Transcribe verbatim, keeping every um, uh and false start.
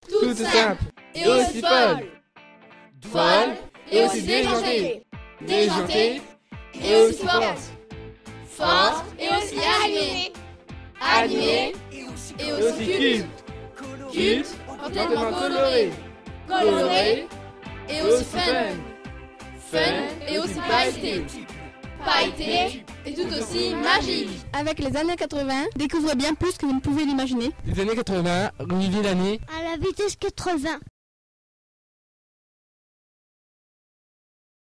toute simple et aussi folle. Folle et aussi déjantée. Déjantée et aussi forte. Forte et aussi animée. Animée et aussi culte. Culte, entièrement coloré. Coloré et aussi fun. Fun et aussi pailleté. Pailleté et tout aussi magique. Avec les années quatre-vingts, découvrez bien plus que vous ne pouvez l'imaginer. Les années quatre-vingts, revivez l'année à la vitesse quatre-vingts.